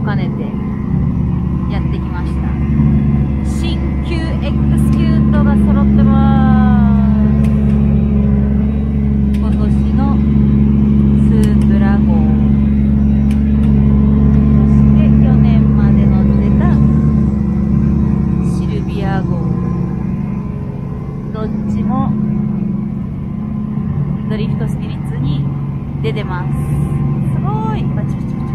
兼ねてやってきました。新旧 X キュートが揃ってます。今年のスープラ号、そして去年まで乗ってたシルビア号、どっちもドリフトスピリッツに出てます。すごい。バチバチバチバチ。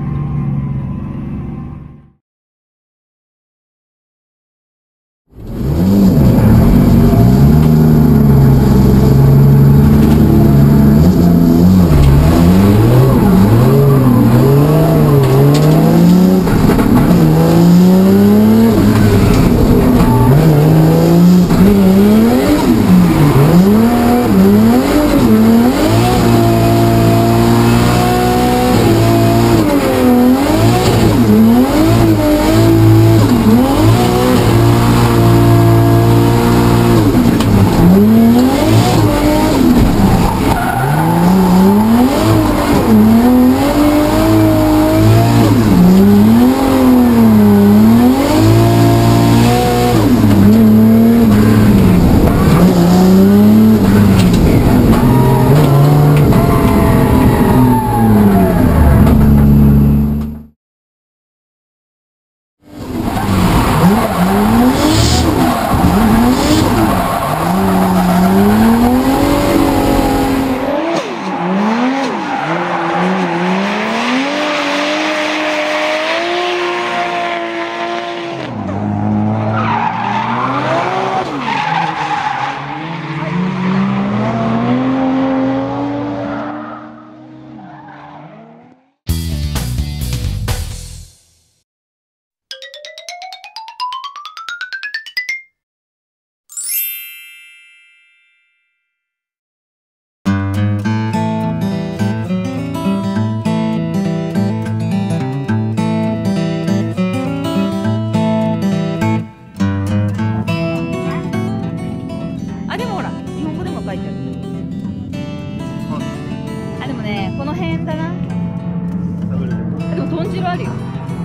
この辺だな。でも豚汁あるよ。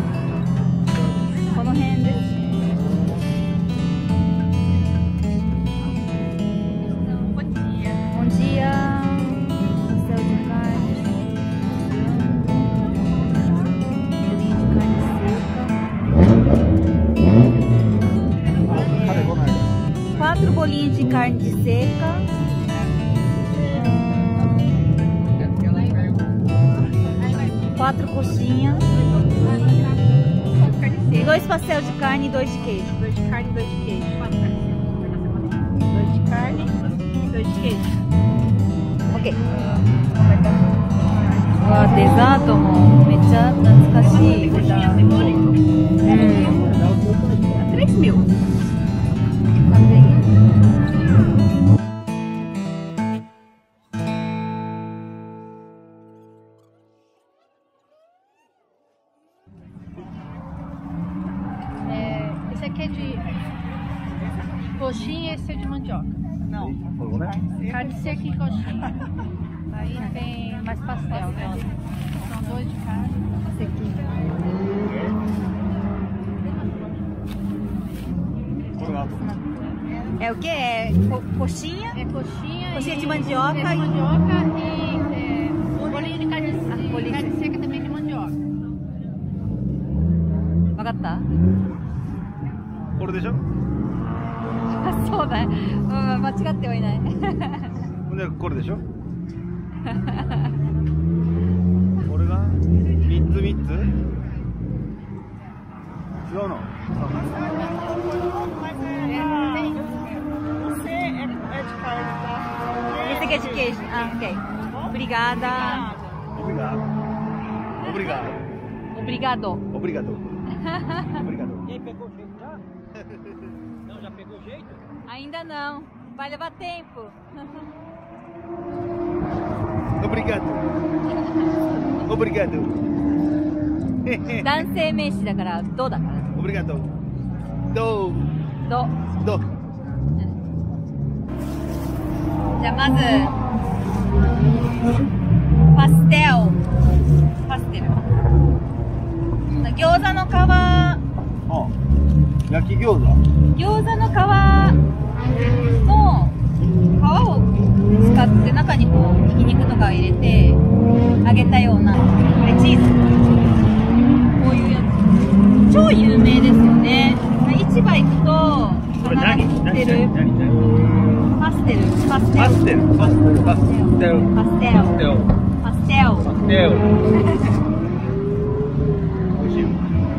この辺です。Bom dia. Pastel de carne. Bolinho de carne seca. 4 bolinhos de carne de seca. 4 coxinhas, 2 pastel de carne e 2 de queijo. 2 de carne e 2 de queijo. 2 de carne e 2 de queijo. Ok. デザートもめっちゃ懐かしい。3 mil. Esse aqui é de coxinha e esse é de mandioca. Não. Carne seca e coxinha. Aí tem mais pastel, né? São 2 de carne. Sequinha. É o que? É coxinha? É coxinha. Coxinha de mandioca e bolinho de carne seca. Carne seca também de mandioca. わかった？ これでしょ？ そうだ、間違ってはいない。 でこれでしょ？これが3つ3つ？違うの？ Você é de carne, tá? Esse aqui é de queijo. Ah, ok. Obrigada. Obrigado. Obrigado. Obrigado. Obrigado. Obrigado. E aí, pegou o jeito já? Não, já pegou o jeito? Ainda não. Vai levar tempo. Obrigado. Obrigado. 男性名詞だからどだから。 Obrigado. Do. ど。 Do. じゃあまずパステル。パステル。 餃子の皮、 焼き餃子。 餃子の皮の皮を使って中にこうひき肉とか入れて揚げたような、これチーズ、こういうやつ超有名ですよね。市場行くとこれ何？ 必ず売ってるパステル、パステル、 パステル、パステル、パステル、 パステル、パステル。 パステル。美味しい。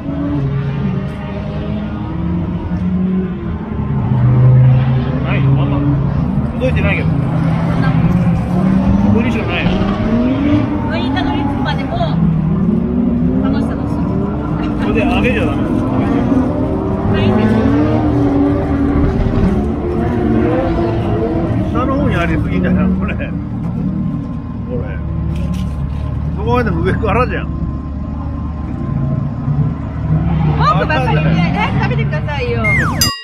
ないよ、あんま届いてないけど。ここにしかないよ。 上にたどり着くまでも楽しさ楽しい。 これで揚げちゃダメ。 ないんですよ。 下の方にありすぎんじゃないこれ。これ。そこまで上からじゃん。 文句ばっかり言えないで早く食べてくださいよ。